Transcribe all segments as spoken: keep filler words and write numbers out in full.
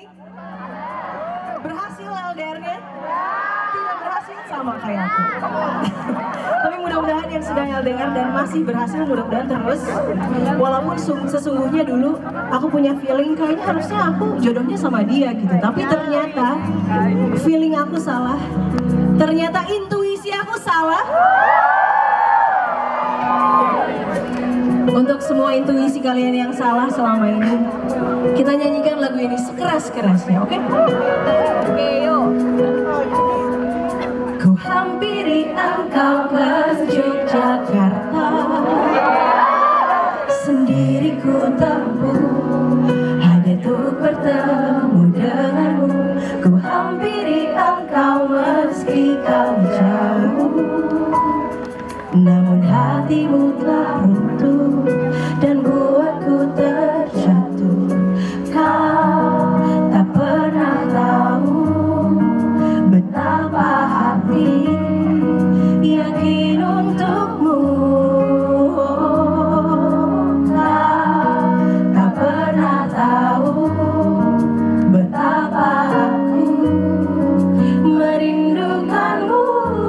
Berhasil L D R-nya? Tidak berhasil, sama kayak aku. Tapi mudah-mudahan yang sedang L D R dan masih berhasil, mudah-mudahan terus. Walaupun sesungguhnya dulu aku punya feeling kayaknya harusnya aku jodohnya sama dia gitu. Tapi ternyata feeling aku salah. Ternyata intuisi aku salah. Untuk semua intuisi kalian yang salah selama ini, kita nyanyikan lagu ini sekeras-kerasnya, oke? Oke, yuk. Ku hampiri engkau ke Yogyakarta, sendiri ku tempuh hanya untuk bertemu denganmu. Ku hampiri engkau meski kau jauh, namun hatimu telah runtuh dan buatku terjatuh. Kau tak pernah tahu betapa hati yakin untukmu. Kau tak pernah tahu betapa aku merindukanmu.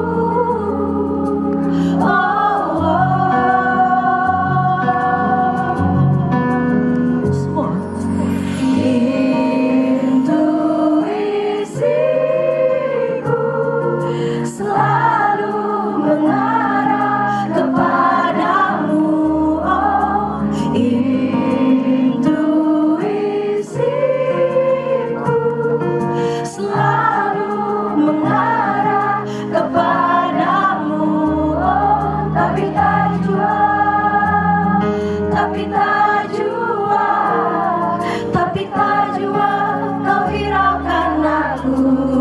Tapi tak jua, tapi tak jua kau hiraukan aku.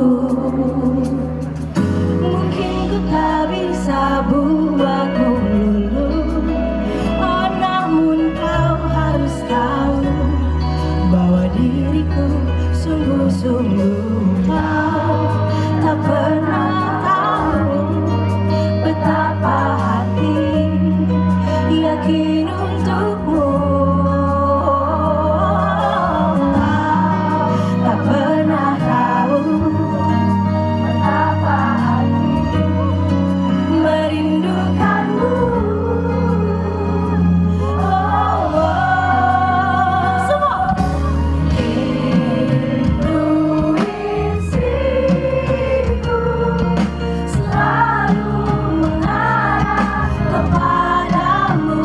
Mungkin ku tak bisa buatmu luluh, oh namun kau harus tahu bahwa diriku sungguh-sungguh kau tak pernah tahu betapa hati yakin untukmu. Tak pernah tahu betapa hati merindukanmu. Oh, oh. Semua. Intuisiku selalu mengarah kepadamu.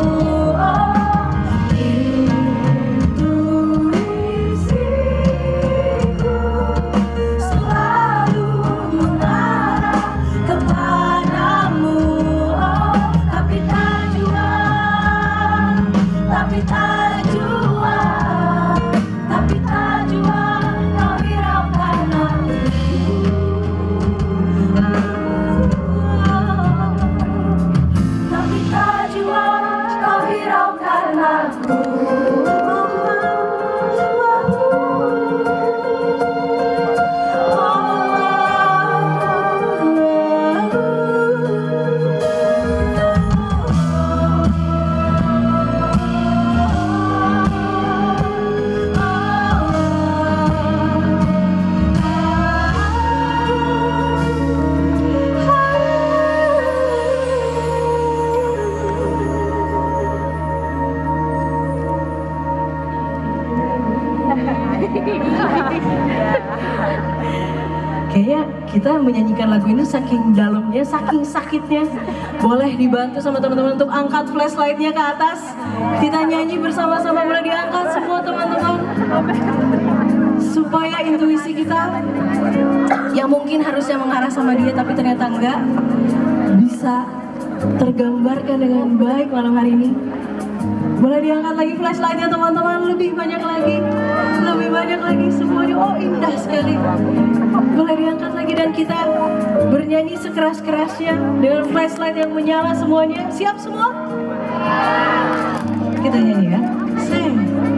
Kayaknya kita menyanyikan lagu ini saking dalamnya, saking sakitnya. Boleh dibantu sama teman-teman untuk angkat flashlightnya ke atas. Kita nyanyi bersama-sama, boleh diangkat semua teman-teman. Supaya intuisi kita yang mungkin harusnya mengarah sama dia tapi ternyata enggak, bisa tergambarkan dengan baik malam hari ini. Boleh diangkat lagi flashlightnya teman-teman, lebih banyak lagi, lebih banyak lagi semuanya. Oh indah sekali. Boleh diangkat lagi dan kita bernyanyi sekeras-kerasnya dengan flashlight yang menyala semuanya. Siap semua? Kita nyanyi ya. Sing.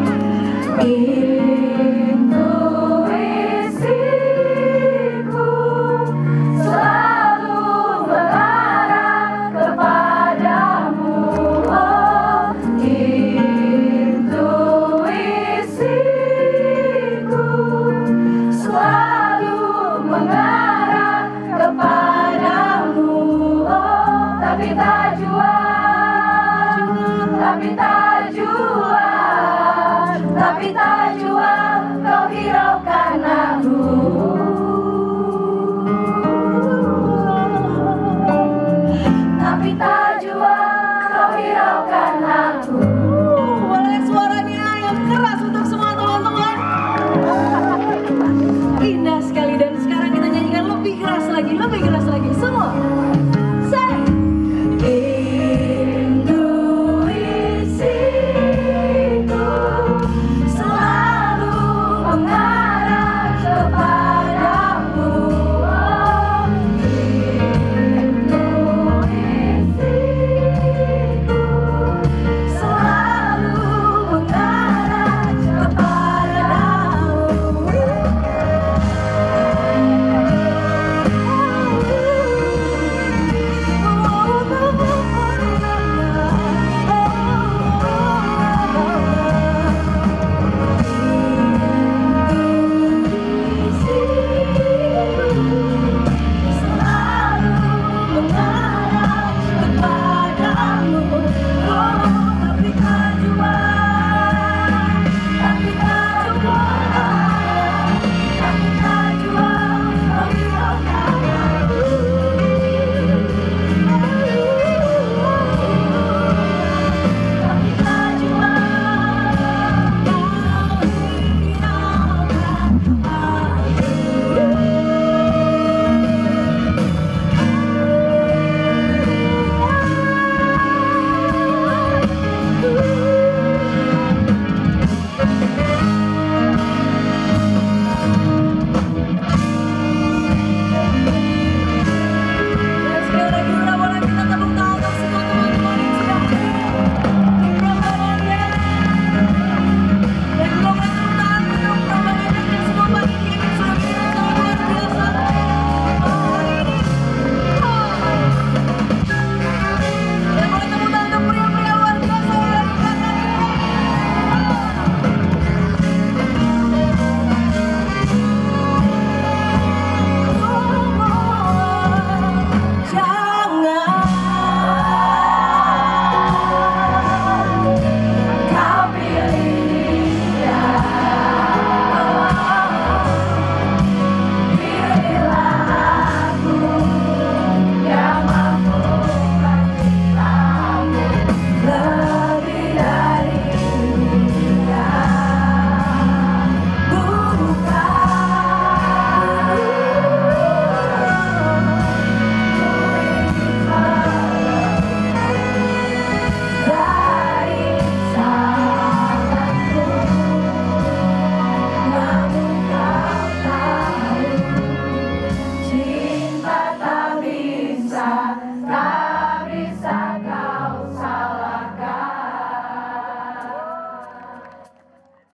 Intuisiku selalu mengarah kepadamu. Oh, intuisiku kau hiraukan aku.